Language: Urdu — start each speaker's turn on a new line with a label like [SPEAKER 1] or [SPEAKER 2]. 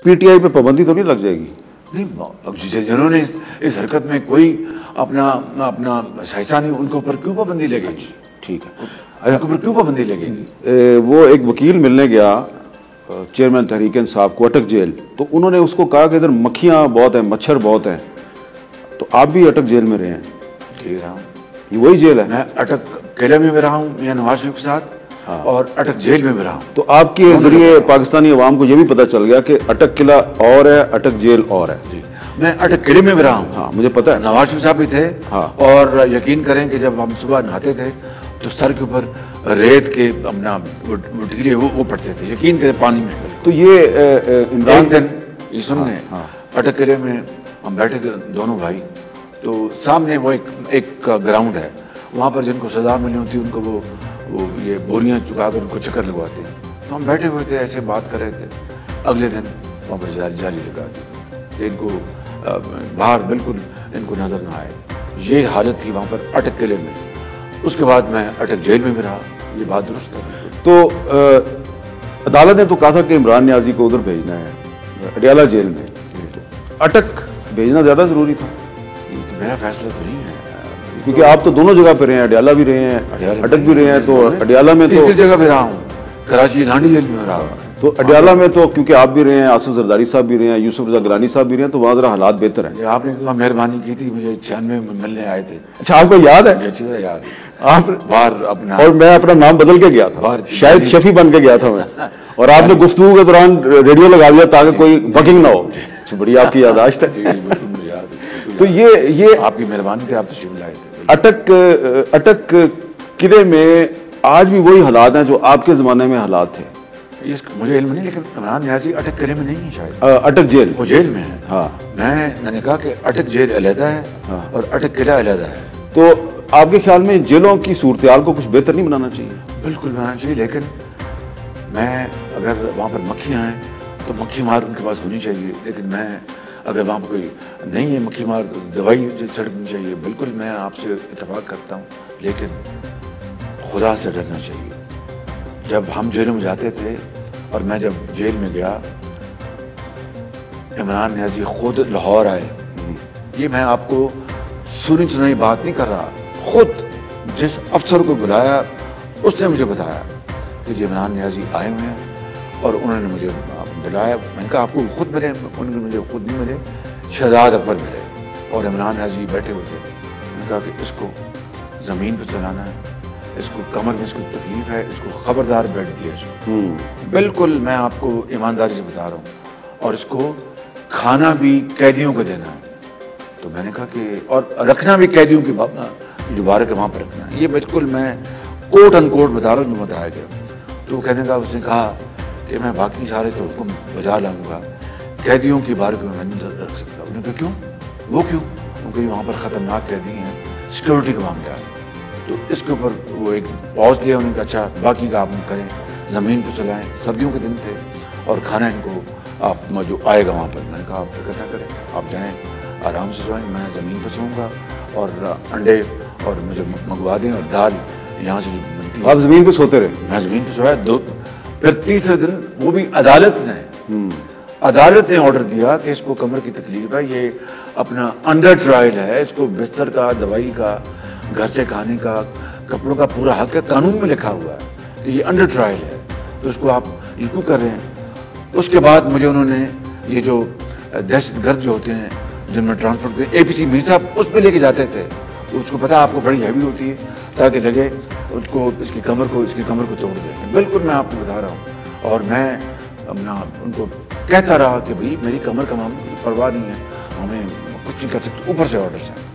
[SPEAKER 1] پی ٹی آئی پہ پابندی تو نہیں لگ جائے گی؟
[SPEAKER 2] نہیں، جنہوں نے اس حرکت میں کوئی اپنا حصہ نہیں، ان کے اوپر کیوں پابندی لگے گی؟
[SPEAKER 1] ٹھیک ہے،
[SPEAKER 2] ان کے اوپر کیوں پابندی لگے گی؟
[SPEAKER 1] وہ ایک وکیل ملنے گیا چیئرمین تحریک انصاف کو اٹک جیل، تو انہوں نے اس کو کہا کہ ادھر مکھیاں بہت ہیں، مچھر بہت ہیں، تو آپ بھی اٹک جیل میں رہے ہیں؟
[SPEAKER 2] جی رہا ہوں،
[SPEAKER 1] یہ وہی جیل ہے؟
[SPEAKER 2] میں اٹک قلعے میں بھی رہا ہوں میاں نواز شریف کے ساتھ، اور اٹک جیل میں بھی رہا ہوں۔
[SPEAKER 1] تو آپ کے ذریعے پاکستانی عوام کو یہ بھی پتہ چل گیا کہ اٹک قلعہ اور ہے، اٹک جیل اور ہے؟
[SPEAKER 2] جی، میں اٹک قلعے میں بھی رہا ہوں۔
[SPEAKER 1] ہاں مجھے پتہ ہے،
[SPEAKER 2] نواز شریف صاحب بھی تھے، اور یقین کریں کہ جب ہم صبح نہاتے تھے تو سر کے اوپر ریت کے اپنا ٹیلے وہ پڑتے تھے، یقین کریں، پانی میں۔
[SPEAKER 1] تو یہ
[SPEAKER 2] ایک دن یہ سننے اٹک قلعے میں ہم بیٹھے تھے دونوں بھائی، تو سامنے وہ ایک گراؤنڈ ہے، وہاں پر جن کو سزا ملی ہوتی ہے ان کو وہ یہ بوریاں چکا کر ان کو چکر لگواتے ہیں، تو ہم بیٹھے ہوئے تھے ایسے بات کر رہے تھے۔ اگلے دن وہاں پر جالی لگا دی کہ ان کو باہر بالکل ان کو نظر نہ آئے۔ یہ حالت تھی وہاں پر اٹک قلعے میں۔ اس کے بعد میں اٹک جیل میں بھی رہا۔ یہ بات درست ہے۔
[SPEAKER 1] تو عدالت نے تو کہا تھا کہ عمران نیازی کو ادھر بھیجنا ہے اڈیالہ جیل میں، تو اٹک بھیجنا زیادہ ضروری تھا؟
[SPEAKER 2] میرا فیصلہ تو نہیں ہے،
[SPEAKER 1] کیونکہ آپ تو دونوں جگہ پہ رہے ہیں، اڈیالہ بھی رہے ہیں، اٹک بھی رہے ہیں، تو اڈیالہ میں تو
[SPEAKER 2] تیسری جگہ پہ رہا ہوں، کراچی لانڈی جیل میں رہا ہوں۔
[SPEAKER 1] تو اڈیالہ میں تو کیونکہ آپ بھی رہے ہیں، آصف زرداری صاحب بھی رہے ہیں، یوسف رضا گیلانی صاحب بھی رہے ہیں، تو وہاں ذرا حالات بہتر ہیں۔
[SPEAKER 2] آپ نے اتنا مہربانی کی تھی، مجھے 96 میں ملنے آئے تھے۔
[SPEAKER 1] اچھا، آپ کو یاد ہے؟
[SPEAKER 2] اچھی طرح یاد ہے۔
[SPEAKER 1] آپ
[SPEAKER 2] باہر اپنا،
[SPEAKER 1] اور میں اپنا نام بدل کے گیا تھا، شاید شفیع بن کے گیا تھا میں، اور آپ نے گفتگو کے دوران ریڈیو لگا دیا تاکہ کوئی بکنگ نہ ہو۔ بڑی آپ کی یاداشت ہے۔ تو یہ
[SPEAKER 2] آپ کی مہربانی تھی، آپ تشریف لائے تھے۔
[SPEAKER 1] اٹک قلعے میں آج بھی وہی حالات ہیں جو آپ کے زمانے میں حالات تھے؟
[SPEAKER 2] مجھے علم نہیں، لیکن عمران نیازی اٹک قلعے میں نہیں ہے شاید،
[SPEAKER 1] اٹک جیل،
[SPEAKER 2] وہ جیل میں ہے۔
[SPEAKER 1] ہاں،
[SPEAKER 2] میں نے کہا کہ اٹک جیل علیحدہ ہے اور اٹک قلعہ علیحدہ ہے۔
[SPEAKER 1] تو آپ کے خیال میں جیلوں کی صورتحال کو کچھ بہتر نہیں بنانا چاہیے؟
[SPEAKER 2] بالکل بنانا چاہیے، لیکن میں اگر وہاں پر مکھیاں ہیں تو مکھی مار ان کے پاس ہونی چاہیے، لیکن میں اگر وہاں پر کوئی نہیں ہے مکھی مار، دوائی چھڑکنی چاہیے۔ بالکل میں آپ سے اتفاق کرتا ہوں، لیکن خدا سے ڈرنا چاہیے۔ جب ہم جیلوں میں جاتے تھے اور میں جب جیل میں گیا، عمران نیازی خود لاہور آئے۔ یہ میں آپ کو سنی سنائی بات نہیں کر رہا، خود جس افسر کو بلایا اس نے مجھے بتایا کہ جی عمران نیازی آئے ہوئے ہیں، اور انہوں نے مجھے بلایا۔ میں نے کہا آپ کو خود ملے؟ انہوں نے مجھے خود نہیں ملے، شہزاد اکبر ملے، اور عمران نیازی بیٹھے ہوئے تھے۔ میں نے کہا کہ اس کو زمین پہ چلانا ہے، اس کو کمر میں اس کو تکلیف ہے، اس کو خبردار بیٹھ دیا اس کو۔ بالکل میں آپ کو ایمانداری سے بتا رہا ہوں، اور اس کو کھانا بھی قیدیوں کو دینا ہے۔ تو میں نے کہا کہ اور رکھنا بھی قیدیوں کی دوبارہ کے وہاں پر رکھنا ہے۔ یہ بالکل میں کوٹ ان کوٹ بتا رہا ہوں جو بتایا گیا۔ تو کہنے کا اس نے کہا کہ میں باقی سارے تو حکم بجا لاؤں گا، قیدیوں کی بارے میں نہیں رکھ سکتا۔ انہوں نے کہا کیوں؟ وہ کیوں؟ کیونکہ وہاں پر خطرناک قیدی ہیں، سیکورٹی کا معاملہ ہے۔ تو اس کے اوپر وہ ایک پاز لیا، انہوں نے کہا اچھا باقی کا آپ کریں، زمین پہ چلائیں۔ سردیوں کے دن تھے، اور کھانا ان کو آپ جو آئے گا وہاں پر۔ میں نے کہا آپ فکر نہ کریں، آپ جائیں آرام سے سوئیں، میں زمین پہ سوؤں گا، اور انڈے اور مجھے منگوا دیں، اور دال یہاں سے جو بنتی ہے۔
[SPEAKER 1] آپ زمین پہ سوتے رہے؟
[SPEAKER 2] میں زمین پہ سویا۔ پھر تیسرے دن وہ بھی عدالت نے آرڈر دیا کہ اس کو کمر کی تکلیف ہے، یہ اپنا انڈر ٹرائل ہے، اس کو بستر کا، دوائی کا، گھر سے کھانے کا، کپڑوں کا پورا حق ہے، قانون میں لکھا ہوا ہے کہ یہ انڈر ٹرائل ہے، تو اس کو آپ یہ کیوں کر رہے ہیں؟ اس کے بعد مجھے انہوں نے یہ جو دہشت گرد جو ہوتے ہیں جن میں ٹرانسپورٹ کرتے، اے پی سی میر صاحب اس پہ لے کے جاتے تھے، اس کو پتا آپ کو بڑی ہیوی ہوتی ہے، تاکہ لگے اس کو اس کی کمر کو توڑ دیں۔ بالکل میں آپ کو بتا رہا ہوں، اور میں ان کو کہتا رہا کہ بھائی میری کمر کا پرواہ نہیں ہے، ہمیں کچھ نہیں کر سکتے، اوپر سے آرڈر ہے۔